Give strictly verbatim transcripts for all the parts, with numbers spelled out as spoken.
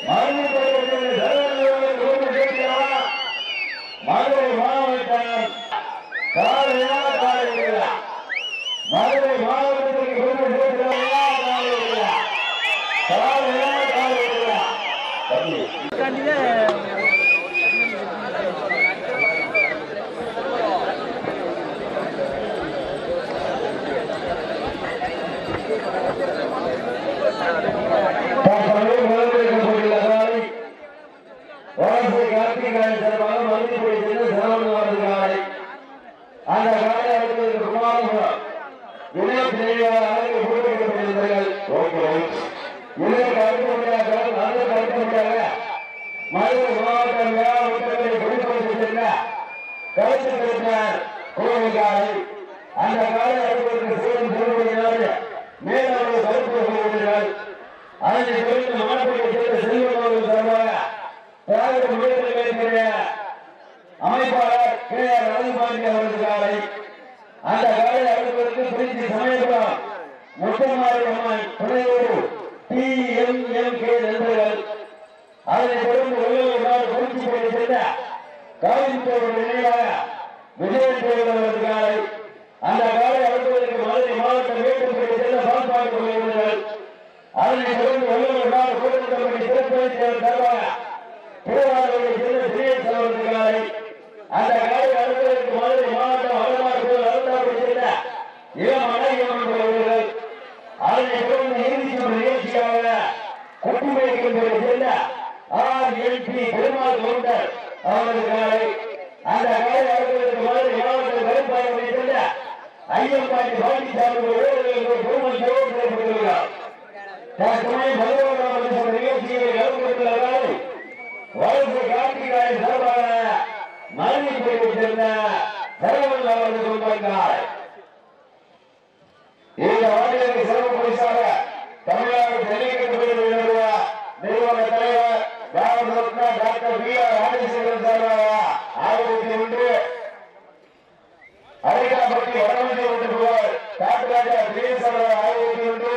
மதுரை மாவட்டம் காலையா காலையா மதுரை மாவட்டத்திற்கு பெருமை சேர்க்கிறவர்களா காலையா காலையா காலையா அந்த காலை அடுத்தது குமாரபுரம் இளைய பிள்ளையாளர்கள் கூட்டப்பட்டிருக்கிறார்கள். இதற்கு அடுத்தபடியாக அதற்கு அடுத்தபடியாக மதுரை மாவட்டம் விழாவட்டங்களை குறிப்பிட்டிருக்கின்ற கருத்து கிடைத்தார் கோவில்காலை அந்த காலை அடுத்தவர்கள் சேரும் திருவிழையாறு மேலாளர் கருத்து வருகிறார்கள். அதனை குறித்து மாவட்டத்தை சேர்ந்த செல்வம் அவர்கள் சார்பாக திராவிட முன்னேற்ற கழகத்தினுடைய அமைப்பாளர் கே ஆர் ராஜபாண்டி அவரது காலை அந்த காலை அடுத்தவருக்கு திருச்சி சமயபுரம் முத்தமாரி அம்மன் துணையோடு டி எம் எம் கே நண்பர்கள் அதனை தொடர்ந்து வெள்ளூர் நாடு குறிச்சிப்பள்ளி சேர்ந்த காவிரித்தோடு நினைவாக விஜயன் தேவர் அவரது காலை அந்த காலை அடுத்தவருக்கு மதுரை மாவட்டம் மேட்டுப்பள்ளி சேர்ந்த பால்பாடு கொள்கைகள் அதனை தொடர்ந்து வெள்ளூர் நாடு கூட்டணி சிறப்பு சார்பாக திருவாரூரை சேர்ந்த தினேஷ் அவரது காலை அந்த காலை அடுத்தவருக்கு மதுரை மாவட்டம் வடமாறு அருந்தாபுரி சேர்ந்த இளம் அழகியம்மன் கொள்கைகள் அதனை தொடர்ந்து இறுதி நிகழ்ச்சியாக கொட்டுமைக்கு சேர்ந்த R L P Perumal Gounder அவரது காலை அந்த காலை அடுத்தவருக்கு மதுரை மாவட்டம் கருப்பாயை சேர்ந்த ஐயம்பாண்டி பாண்டிசாமி பெருமாள் செய்யப்பட்டுள்ளார். தற்சமயம் பதினோராம் நிகழ்ச்சியை கலந்துள்ளார்கள். வயசு கார்த்திகாய் சார்பாக மதுரையை சேர்ந்த சரவணன் அவரது குடும்பத்தார் இந்த வார்டிற்கு சிறப்பு பரிசாக தமிழ்நாடு ஜல்லிக்கட்டு நிறுவன தலைவர் Bharat doctor B R Rajasekaran சார்பாக ஆயிரத்தி ஒன்று அரைக்காப்பட்டி வடமஞ்சி ஒன்று காட்டுராஜா திடீர் சார்பாக ஆயிரத்தி ஒன்று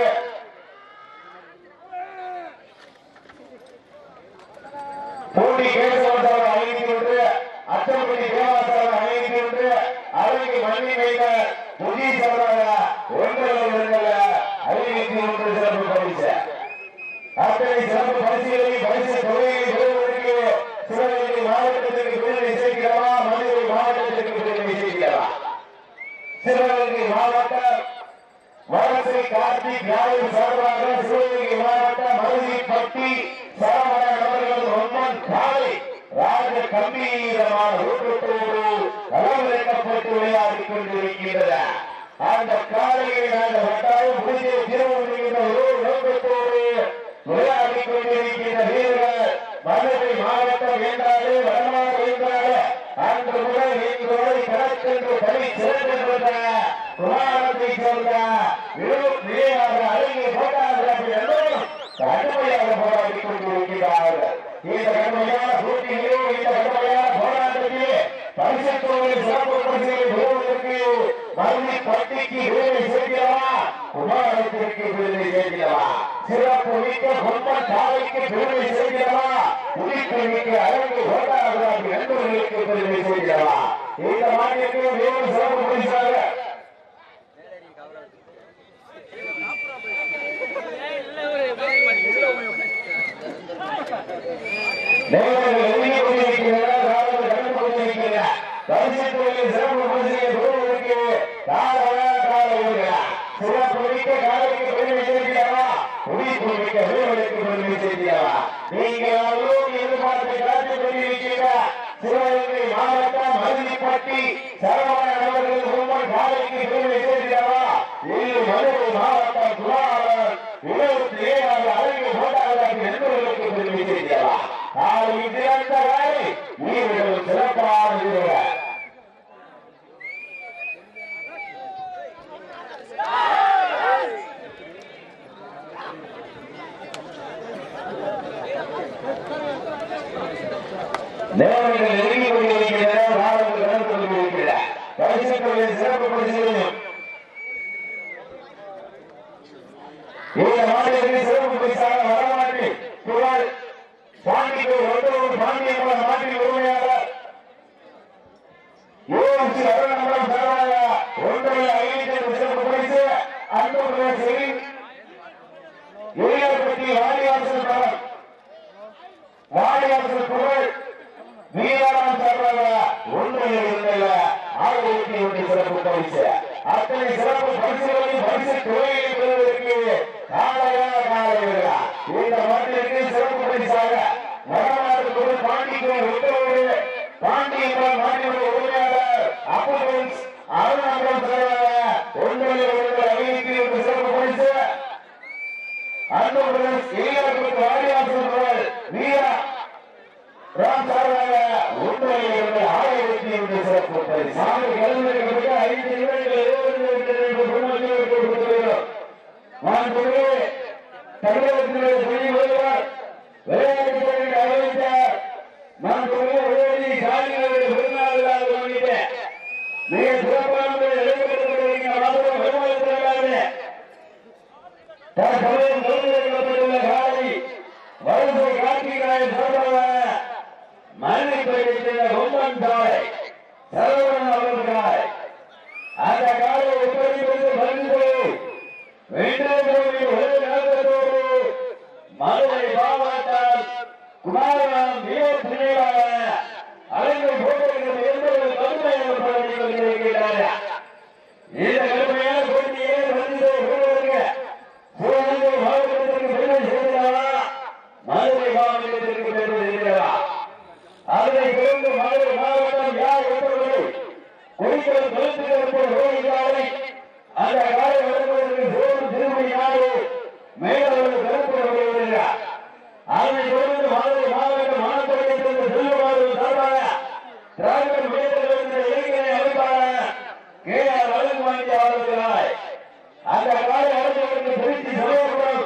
பூண்டி கேசவன் சார்பாக ஐநூத்தி ஒன்று அத்தம்பட்டி தேவா சார்பாக ஐநூத்தி ஒன்று அழகி மண்ணி வைத்த புதிய சார்பாக ஒன்றரை ஐநூத்தி ஒன்று சிறப்பு பரிசு அத்தனை சிறப்பு பரிசுகளை பரிசு தொகையை பெறுவதற்கு சிவகங்கை மாவட்டத்திற்கு விருது சேர்க்கிறவா மதுரை மாவட்டத்திற்கு விருது சேர்க்கிறவா சிவகங்கை மாவட்டம் வடசை கார்த்திக் யாரும் சார்பாக சிவகங்கை மாவட்டம் மருதிப்பட்டி சரவணன் அவர்கள் ஒன்பன் காலை ராஜ கம்பீரமான ஊட்டத்தோடு அளவிறக்கப்பட்டு விளையாடி கொண்டிருக்கின்றன. அந்த காலையை நாங்கள் வட்டாரம் புதிய திருவள்ளுகின்ற ஒரு நோக்கத்தோடு விளையாடி கொண்டிருக்கின்ற வீரர்கள் மதுரை மாவட்டம் என்றாலே வடமாறு என்றாலே அன்று முதல் இன்றோடு கணக்கென்று தனி சிறந்த குமாரத்தை சேர்ந்த அழகிய போட்டார்கள் எல்லோரும் கடுமையாக போராடி கொண்டிருக்கிறார்கள். இந்த கடுமையான போட்டியிலே இந்த கடுமையான போராட்டத்திலே பரிசத்தோடு சிறப்பு பரிசுகளை பெறுவதற்கு மருதி பட்டிக்கு விருதை சேர்க்கிறவா குமாரத்திற்கு விருதை சேர்க்கிறவா சிறப்பு மிக்க கொம்பன் காலைக்கு பெருமை சேர்க்கிறவா உயிர்ப்பு மிக்க அழகு ஓட்டாளர்கள் நண்பர்களுக்கு பெருமை சேர்க்கிறவா இந்த மாநிலத்தில் வேறு சிறப்பு பரிசாக சிறப்பு பரிசுகளை பெறுவதற்கு சிறப்பு மிக்க காலைக்கு பெருமை சேர்க்கிறவா உயிர்ப்பு மிக்க வீரர்களுக்கு பெருமை சேர்க்கிறவா நீங்கள் எதிர்பார்த்து காத்து கொண்டிருக்கிற சிவகங்கை மாவட்டம் மருதிப்பட்டி சரவணன் அவர்கள் உங்கள் காலைக்கு பெருமை சேர்க்கிறவா இது மதுரை மாவட்டம் குமாரன் இருபத்தி ஏழாவது அழகிய போட்டாளர்கள் நண்பர்களுக்கு பெருமை சேர்க்கிறவா காலை திறந்த காலை வீரர்கள் சிறப்பான வீரர்கள் நேரங்கள் நெருங்கி கொண்டிருக்கின்றன. நாடுகள் கடந்து கொண்டிருக்கின்றன. பரிசுகளின் சிறப்பு பரிசுகளையும் இந்த மாநிலத்தில் சிறப்பு பரிசாக வரலாற்று புகழ் வீரராம் சார்பாக ஒன்றில் இருந்தல்ல ஆயிரத்தி ஒன்று சிறப்பு பரிசு. அத்தனை சிறப்பு பரிசுகளையும் பரிசு தொகையை பெறுவதற்கு காலையா காலையா இந்த மண்ணிற்கு சிறப்பு பரிசாக வடநாடு முதல் பாண்டிக்கு உத்தரவு பாண்டியம்மன் மாநில உரிமையாளர் அப்போஸ் அருணாச்சலம் சார்பாக ஒன்றில் ஒன்று ஐநூத்தி ஒன்று சிறப்பு பரிசு. அன்புடன் இளைஞர்களுக்கு வாரியாசர்கள் வீரா ராம் சார்பாக ஒன்றில் இருந்து ஆயிரத்தி ஒன்று சிறப்பு பரிசு. சாமி கலந்துரைக்கப்பட்டு ஐந்து நிமிடங்கள் தமிழகத்தினுடைய துணை முதல்வர் விளையாட்டுத்துறையின் அறிவித்தார். நான் உதவி சாதிகளுடைய பெருநாளாக கவனித்தேன். மிக சிறப்பான நடைபெற்றுள்ள வருமானத்திற்காக தற்சமயம் கலந்துரைக்கப்பட்டுள்ள காலை வருகை கார்த்திகாய் சார்பாக மல்லிப்பேட்டை கொம்பன் சாலை சரவணன் அவர்களுக்காய் அந்த காலை ஒப்படைப்பது பரிசு வென்றோடு ஒரே நலத்தோடு மதுரை மாவட்டம் குமாரகம் வீரத்தினையாக அலங்கை போட்டிகள் என்பது கடுமையாக போராடி கொண்டிருக்கிறார். இந்த கடுமையான போட்டியை வந்து சிவகங்கை மாவட்டத்திற்கு பெருமை சேர்ந்தாரா மதுரை மாவட்டத்திற்கு பெருமை சேர்ந்தாரா அதனை பிறந்து மதுரை மாவட்டம் யார் ஒருவர்கள் கொடிகள் கருத்துக்கள் ரோகிதாரை அந்த காலை வருவதற்கு சோழன் திருமணி நாடு மேலவர்கள் கருத்துக்கிறார். அதனை தொடர்ந்து மதுரை மாவட்டம் மாநகரத்திற்கு செல்லுமாறு சார்பாக திராவிட மேலவர்கள் இளைஞரை அமைப்பாளர் கே ஆர் அழகுமாண்டி அவர்களாய் அந்த காலை அரசு திருச்சி சமயபுரம்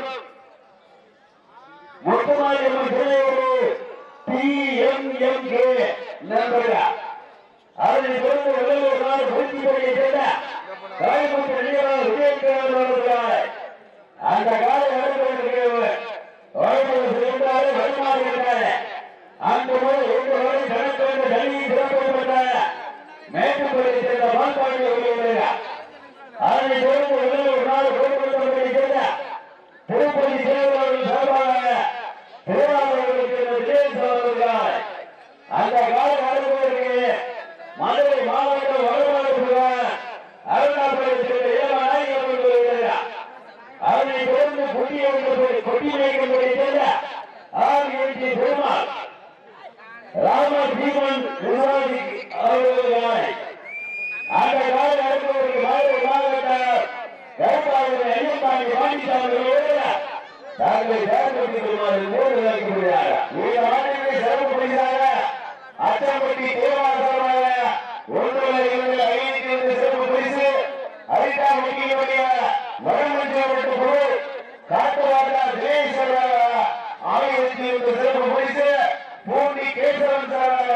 முத்துமாரியம்மன் துணையோடு டி எம் எம் கே நண்பர்கள். அதனை தொடர்ந்து வெள்ளூர் நாடு குறிச்சிப்படியை சேர்ந்த ராயமுத்து நிலையராக விஜயகுமார் அவர்களாய் அந்த காலை நடத்துவதற்கு வாழ்க்கையாலே வருமாறுகின்றன. அந்த முறை ஒன்று வரை கணக்கு டெல்லியில் சிறப்பிக்கப்பட்ட மேட்டுப்படியை சேர்ந்த பால்பாண்டி வருகிறார். அதனை தொடர்ந்து வெள்ளூர் நாடு குறிப்பிட்டபடியை சேர்ந்த திருப்பதி சேவர்கள் சார்பாக திருவாரூருக்கு விஜயகுமார் அவர்களாய் அந்த காலை நடத்துவதற்கு மதுரை மாவட்டம் வடமாடு அருணாச்சலத்தில் ஏழாய் வருகிறார். அதனை தொடர்ந்து கொட்டியமைக்கப்படி சேர்ந்த ஆர்என்டி பெருமாள் ராமஜீவன் அவர்களாய் அந்த கால நடத்துவதற்கு மதுரை மாவட்டம் கருப்பாளர் ஐயப்பாண்டி பாண்டிசாமிகளோடு தங்களை சேர்க்கப்பட்டு பெருமாள் மூன்று வைக்கப்படுகிறார். இந்த ஆண்டினை சிறப்புப்படுகிறார். அச்சம்பட்டி தேவாசமாக ஒன்றில் இருந்து ஐநூத்தி ஒன்று சிறப்பு பரிசு. அரிதா முக்கிய வடமஞ்சப்பட்ட குழு காட்டுவாட்டா தினேஸ்வராக ஆயிரத்தி ஒன்று சிறப்பு பரிசு. பூண்டி கேசவன் சாராக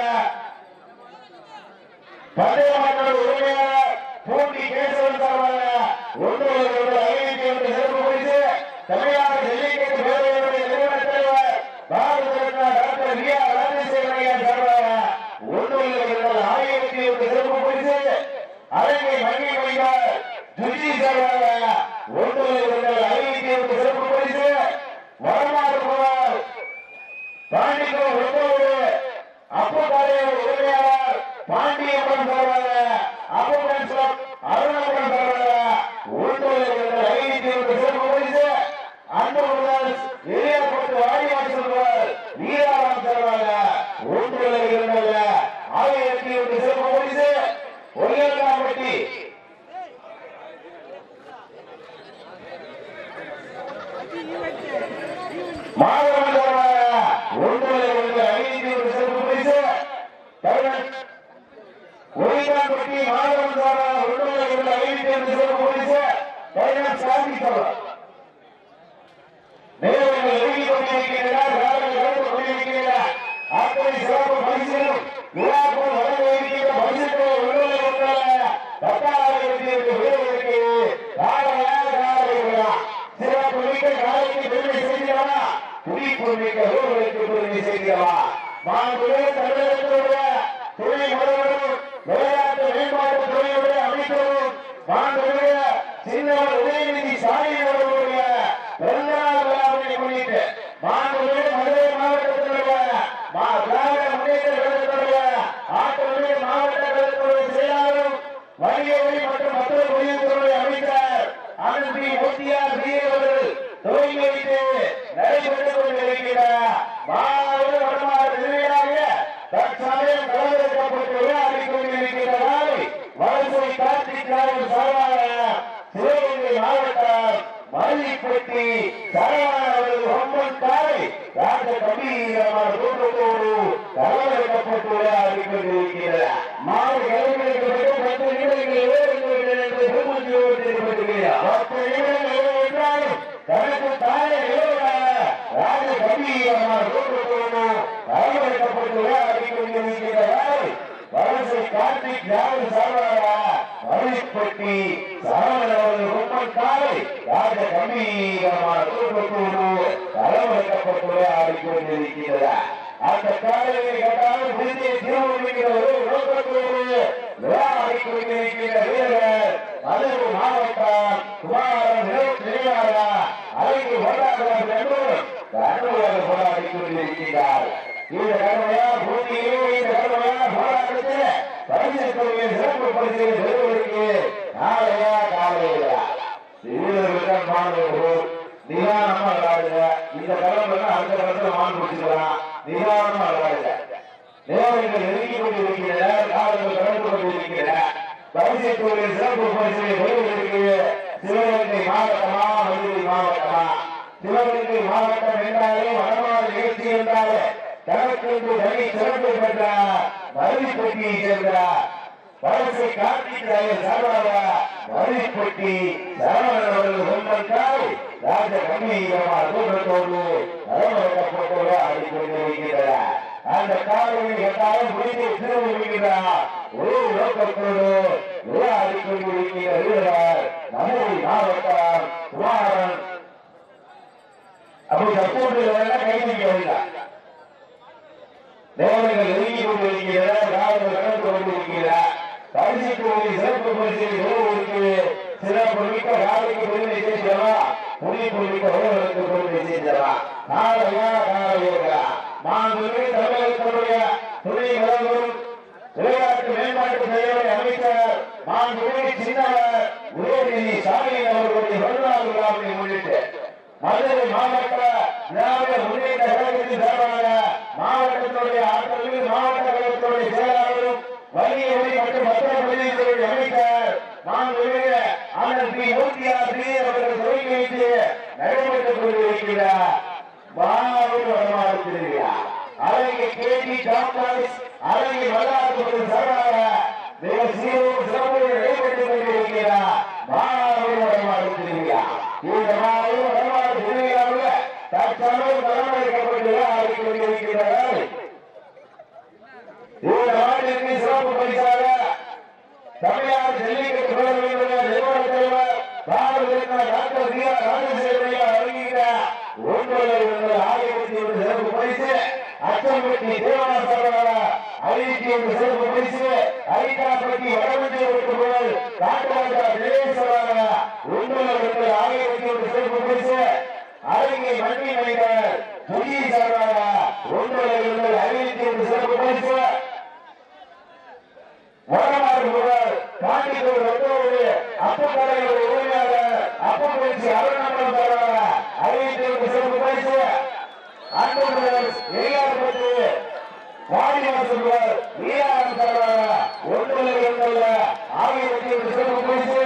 பந்தயமாட்டோட உரிமையாளர் பூண்டி கேசவன் சாராக ஒன்றில் இருந்து ஐநூத்தி ஒன்று சிறப்பு பரிசு. தமிழ்நாடு ஜல்லிக்கட்டு பேரவையுடைய நிறுவன தலைவர் Bharat Ratna doctor V R Rajasekaran சார்பாக ஒன்றில் இருந்து ஆயிரத்தி ஒன்று சிறப்பு பரிசு. அரங்கை மங்கை வைத்தார் ஜுஜி சார்பாக ஒன்றில் இருந்து ஐநூத்தி ஒன்று சிறப்பு பரிசு. வடமாடு போவார் பாண்டிகோ ஒன்றோடு அப்பு காலையோட உரிமையாளர் பாண்டியம்மன் சார்பாக அப்புடன் அருணாச்சலம் சார்பாக ஒன்றில் இருந்து ஐநூத்தி ஒன்று சிறப்பு பரிசு. அன்புடன் இளையப்பட்டு வாடிவாசல்கள் வீராராம் சார்பாக ஒன்றில் இருந்த ஆயிரத்தி ஒன்று சிறப்பு பரிசு. ஒல்லியல்காம்பட்டி மாதவன் சார்பாக ஒன்றில் இருந்து ஐநூத்தி ஒன்று சிறப்பு பரிசு. ஒல்லியல்காம்பட்டி மாதவன் சார்பாக ஒன்றில் இருந்து ஐநூத்தி ஒன்று சிறப்பு பரிசு. பதினெட்டு சாமி சார்பாக நேரங்கள் எழுதி கொண்டிருக்கிறார். கலந்து கொண்டிருக்கிறார். அத்தனை சிறப்பு பரிசுகளும் விழாக்கள் வழங்க இருக்கிற பரிசுகளை உள்ளே கொண்டாட பத்தாயிரத்தி வீரர்களுக்கு சிறப்பு மிக்க காலைக்கு பெருமை செய்கிறவா துடிப்பு மிக்க வீரர்களுக்கு பெருமை செய்கிறவா மாண்புமிகு தமிழகத்தினுடைய துணை முதல்வரும் விளையாட்டு மேம்பாட்டு துறையுடைய அமைச்சரும் மாண்புமிகு சின்னவர் உதயநிதி ஸ்டாலின் அவர்களுடைய பிறந்தநாள் விழாவினை முன்னிட்டு மாண்புமிகு மதுரை மாவட்டத்தினுடைய திராவிட முன்னேற்ற கழகத்தினுடைய ராஜ கம்பீரமான தோற்றத்தோடு தலைவரைக்கப்பட்டு விளையாடி கொண்டிருக்கிறது. மாடு கலைஞர்களுக்கு பத்து நிமிடங்கள் என்று பெருமதியோடு தெரிவிக்கிறார். பத்து நிமிடங்கள் என்றாலும் தனக்கு தானே ராஜ கம்பீரமான தோற்றத்தோடு தலைவரைக்கப்பட்டு விளையாடி கொண்டிருக்கிறார். வரிசை கார்த்திக் யாரு சார்பாக வரிப்பட்டி சரவணன் உம்மன் காலை ராஜ கம்பீரமான தோற்றத்தோடு தலைவரைக்கப்பட்டு விளையாடி கொண்டிருக்கிறார். அந்த காலையை கட்டாமல் புதிய திருவள்ளுகிற ஒரு நோக்கத்தோடு விளையாடி கொண்டிருக்கிற வீரர் மதுரை மாவட்டம் குமாரன் நினைவாரா அலைக்கு கொண்டாடுவார் என்பதும் கடுமையாக போராடி கொண்டிருக்கிறார். இந்த கடுமையான போட்டியிலே இந்த கடுமையான போராட்டத்தில் பரிசு தொகையை சிறப்பு பரிசுகளை பெறுவதற்கு நாளையா காலையா வீரர்கள் மாணவர்கள் நிதானமா விளையாடுங்க. இந்த கடமை அடுத்த கடத்துல மான் முடிச்சுக்கலாம். நிதானமா விளையாடுங்க. நேரங்கள் நெருங்கி கொண்டிருக்கின்றன. காலங்கள் கடந்து கொண்டிருக்கின்றன. பரிசு தொகையை சிறப்பு பரிசுகளை பெறுவதற்கு சிவகங்கை மாவட்டமா மதுரை மாவட்டமா? சிவகங்கை மாவட்டம் என்றாலே வடமாறு நிகழ்ச்சி என்றாலே தனக்கு தனி சிறப்பு பெற்ற மருதிப்பட்டியை சேர்ந்த வரிசை கார்த்திக் சார்பாக மருதிப்பட்டி சரவணன் அவர்கள் சொன்னாய் ராஜ கம்பீரமான தோற்றத்தோடு தலைவரைக்கப்பட்டு ஆடிக்கொண்டிருக்கிறார். அந்த காலையை கட்டாயம் முடித்து திரும்புகிறார். ஒரு நோக்கத்தோடு விளையாடி கொண்டிருக்கிற வீரர் மதுரை மாவட்டம் குமாரன். அப்படி தற்போது கைது வருகிறார். தேவர்கள் நெருங்கி கொண்டிருக்கிறார். காவலர்கள் கடந்து கொண்டிருக்கிறார். பரிசு தொகை சிறப்பு பரிசை பெறுவதற்கு சிறப்பு மிக்க காலைக்கு பெருமை சேர்க்கிறவா முடிப்பு மிக்க உறவுகளுக்கு பெருமை சேர்க்கிறவா நாளையா காலையா மாண்புமிகு தமிழகத்தினுடைய துணை முதல்வரும் விளையாட்டு மேம்பாட்டு செயலரை அமைச்சர் மாண்புமிகு சின்னவர் உதயநிதி ஸ்டாலின் அவர்களுடைய வரலாறு விழாவை முன்னிட்டு மதுரை மாவட்ட திராவிட முன்னேற்ற கழகத்தின் சார்பாக மாவட்டத்தினுடைய ஆற்றலில் மாவட்ட கழகத்தினுடைய செயலாளரும் வலிய ஒளி மற்றும் பத்திரப்பதிவுத்துறை அமைச்சர் மாண்புமிகு அண்ணன் பி மூர்த்தியார் பி அவர்கள் துவக்கி வைத்து நடைபெற்றுக் கொண்டிருக்கிறார். மாணவர் வரலாறு திருவிழா அழகிய கேடி டாக்டர்ஸ் அழகிய வரலாற்று சார்பாக மிக சீரும் சிறப்பு நடைபெற்றுக் கொண்டிருக்கிறார். மாணவர் வரலாறு திருவிழா இந்த மாணவர் வரலாறு திருவிழாவில் தற்சமயம் தலைமைக்கப்பட்டு ஆடிக்கொண்டிருக்கிறார்கள். இந்த நாட்டிற்கு சிறப்பு பரிசாக தமிழ்நாடு ஜல்லிக்கட்டு பேரவையினுடைய நிறுவன தலைவர் பாரதியார் டாக்டர் வி ஆர் ராஜசேகரையா அறிவிக்கிற ஒன்பது ஆயிரத்தி ஒன்று சிறப்பு பரிசு அச்சம்பட்டி தேவாசராக ஐநூத்தி ஒன்று சிறப்பு பரிசு ஐட்டாப்பட்டி வடமஞ்சி ஒட்டுமுதல் காட்டுவாண்டா தினேஸ்வராக ஒன்பது ஆயிரத்தி ஒன்று சிறப்பு பரிசு அருகே மண்ணி மைனர் புதிய சார்பாக ஒன்பது ஐநூத்தி ஒன்று சிறப்பு பரிசு வடமாறு முதல் காண்டிகோடு வந்தோடு அப்பக்கடையோட உரிமையாளர் அப்பப்பயிற்சி அருணாமலம் சார்பாக ஐநூத்தி ஒன்று சிறப்பு பரிசு அன்பு எரியாபத்து வாடிவாசல் வீராணம் சார்பாக ஒன்பது ஒன்பது ஆயிரத்தி ஒன்று சிறப்பு பரிசு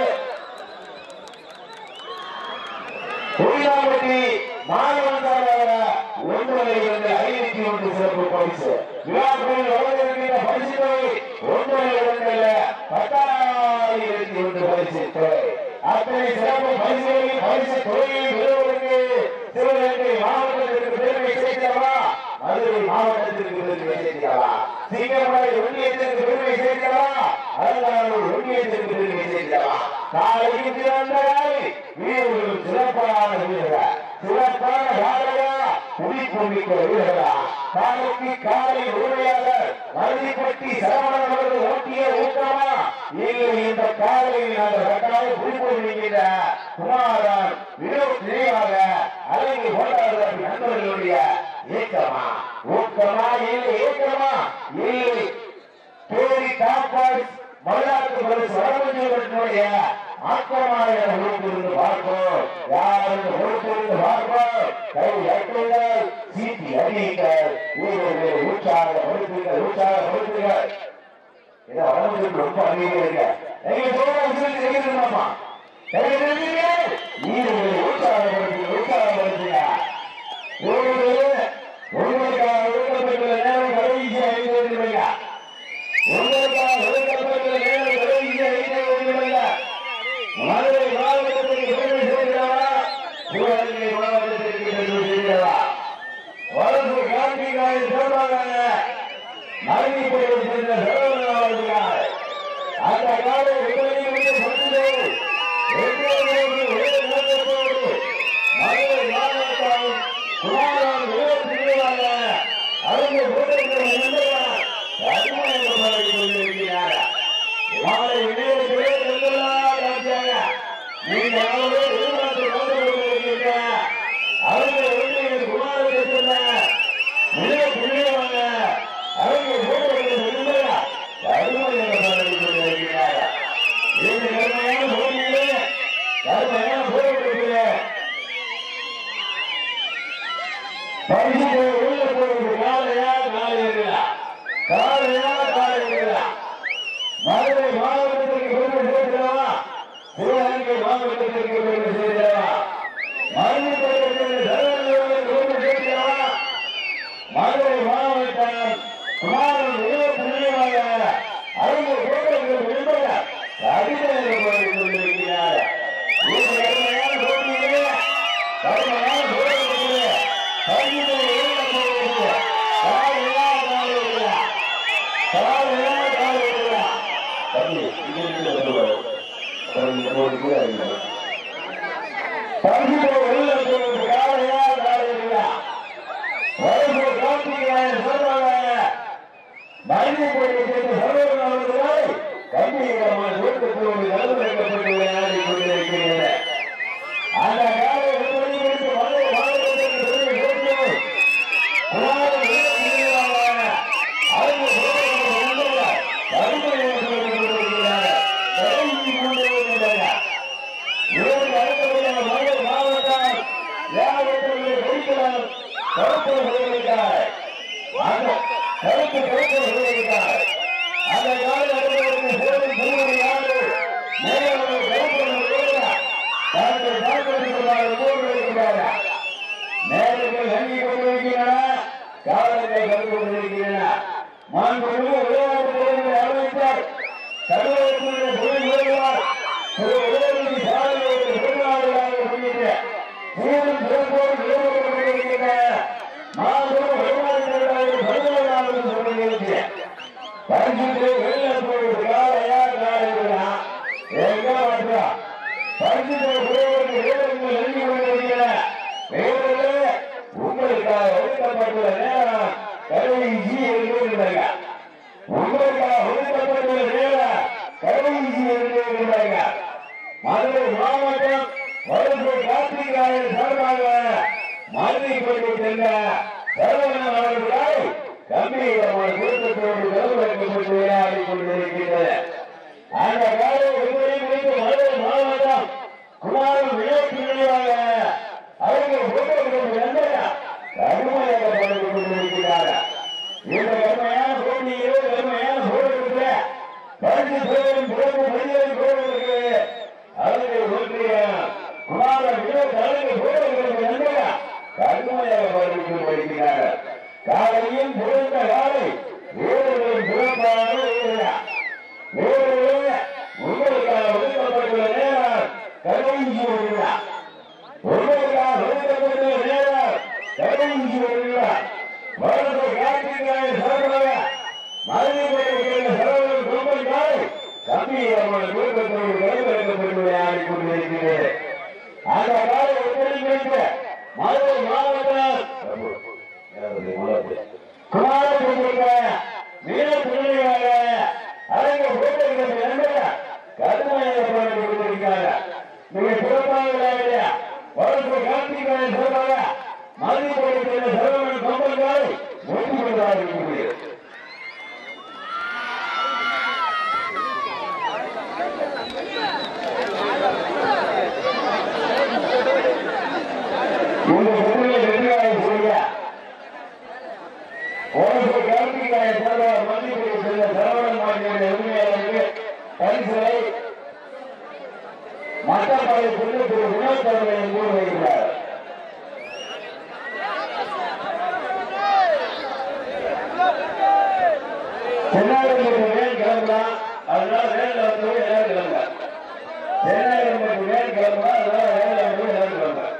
உயிராம்பட்டி மாணவன் சார்பாக ஒன்பது ஐநூத்தி ஒன்று சிறப்பு பரிசு விழாக்களில் வழங்கியிருக்கின்ற பரிசு தொகை ஒன்பது இடங்கள்ல பத்தாயிரத்தி ஒன்று பரிசு தொகை. அத்தனை சிறப்பு பரிசுகளில் பரிசு தொகையை பெறுவதற்கு சிவகங்கை மாவட்டத்திற்கு பெருமை சேர்க்கிறவா மதுரை மாவட்டத்திற்கு பெருமை சேர்க்கிறவா சிங்கமலை ஒன்றியத்திற்கு பெருமை சேர்க்கிறவா அருகானூர் ஒன்றியத்திற்கு பெருமை சேர்க்கிறவா காலையில் பிறந்த வீரர்கள் சிறப்பான வீரர்கள் சிறப்பான காலையா குடிக்கொண்டிருக்கிற வீரர்களா காலைக்கு காலை உரிமையாளர் மருதிப்பட்டி சரவணன் அவர்கள் ஓட்டிய ஊக்கமா இல்லை இந்த காலையில் நாங்கள் கட்டாயம் குடிக்கொண்டிருக்கிற குமாரன் வினோத் நினைவாக அழகு கொண்டாடுற நண்பர்களுடைய ஏக்கமா ஊக்கமா இல்லை ஏக்கமா இல்லை தேடி காப்பாடு மயிலாட்டு பரிசு வடமஞ்சியுடைய ஆக்கமான பொறுப்பிருந்து பார்ப்போம் யாரும் பொறுப்பிருந்து பார்ப்போம் கை கட்டுங்கள் சீட்டி அடியுங்கள் ஊழல்களை உற்சாக பொறுப்புகள் உற்சாக பொறுப்புகள் இதை வடமஞ்சிக்கு ரொம்ப அறிவிங்க எங்க சோழ செய்யணுமாமா நீர்களை உற்சாகப்படுத்துங்க உற்சாகப்படுத்துங்க கார்த்திகாய் சொல்றாங்க மறுபடி போய் சேர்ந்த சரவணாவார்கள் அந்த காலை விபரீதத்தை சொன்னது மதுரை மாவட்டம் குமாரம் விளையாட்டுவாங்க அவங்க கொண்டிருக்கிறார் மாலை இணையத்திலே காட்சியாக நீங்கள் அவங்க குமாரத்தை சொன்ன விளையாட்டுவாங்க அவங்க மதுரை மாவட்டத்திற்கு பெருமை சேர்க்கிறவா சிவகங்கை மாவட்டத்திற்கு பெருமை சேர்க்கிறவா மதுரை சேர்க்கிறவா மதுரை மாவட்டம் குமாரன் இருபத்தி நினைவாக அவங்க கோட்டைகள் விரும்புக அதிகாரிகள் கொண்டிருக்கிறார் கடுமையான போட்டியிலே கடுமையான போட்டியிலே அந்த நேரங்கள் வங்கி கொண்டிருக்கின்றன காலத்தை கண்டு கொண்டிருக்கின்றன மாண்புமிகு விளையாட்டு அறிவித்தார் தமிழகத்தினுடைய தொழில் வருவார் உதவி சாலையோடு தொழிலாளர்களாக முன்னிட்டு சீரும் சிறப்போடு நிறுவப்பட்டிருக்கின்ற மாபெரும் விளையாட்டுகளாக பதினேழாவது சொல்லியிருக்க பரிசுக்கு வெளிநடப்பு காலையா காலையா எங்க மாற்றா பரிசுக்கு புறவருக்கு வீரர்கள் நெருங்கி கொண்டிருக்கிற வீரர்களே உங்களுக்காக ஒதுக்கப்பட்டுள்ள நேரம் கருவிஜி இருக்கிறாங்க உங்களுக்காக ஒதுக்கப்பட்டுள்ள நேரம் கருவிஜி இருக்கிறாங்க மதுரை மாவட்டம் வடக்கு கார்த்திகாயன் சார்பாக மதுரை கொண்டு சென்ற சரவணன் அவர்களால் கம்பீரமான கூட்டத்தோடு கௌரவிக்கப்பட்டு விளையாடி கொண்டிருக்கின்றன. அந்த காலை விபரி குறித்து மதுரை மாவட்டம் குமாரம் விளையாட்டு நினைவாக அவர்கள் கடுமையாக படுத்துக் கொண்டிருக்கிறார்கள். இந்த கடுமையான போட்டியிலே கடுமையான போட்டிருக்க பரிசு சேரும் சிறப்பு மனிதரை போடுவதற்கு அவர்கள் ஒன்றிய குமார விளையாட்டு போடுவதற்கு நன்றாக கடுமையாக படுத்துக் கொண்டிருக்கிறார்கள். காலையும் சிறந்த காலை வீரர்களின் சிறப்பான வீரர்களே உங்களுக்காக ஒதுக்கப்பட்டுள்ள நேரம் கருவிஞ்சி வருகிறார். உங்களுக்காக ஒதுக்கப்பட்டுள்ள நேரம் கருவிஞ்சி வருகிறார். வளர்ந்த கார்த்திகாய சார்பாக மதுரை சரவணன் குடும்பம் காலை கம்பீரமான கூட்டத்தோடு கருவிக்கப்பட்டு விளையாடி கொண்டிருக்கிறது. அந்த காலை ஒப்படைக்க மதுரை மாவட்டம் குமாரத்திற்காக மீன துணையாக அவங்க போட்டிருக்கிற கடுமையாக போராடி கொண்டிருக்கிறார்கள். மிக சிறப்பாக விளையாடிய வளர்ப்பு கார்த்திகாய சார்பாக மதுரை சரவணன் கம்பல்காரை வெற்றி பெற்றதாக இருக்கிறது. இந்த வெற்றியை வெற்றியாக செய்ய வளர்ப்பு கார்த்திகாய சார்பாக மதுரை சென்ற சரவணன் மாநில உரிமையாளருக்கு பரிசுகளை மட்டப்பாறை சென்று திரு வினோத் அவர்களை கூறி வருகிறார். சென்னாயிரம் வேன் கிளம்பலாம், அதனால வேன்ல வந்து எல்லாரும் கிளம்ப. சென்னாயிரம் வேன் கிளம்பலாம், அதனால வேன்ல வந்து எல்லாரும் கிளம்ப.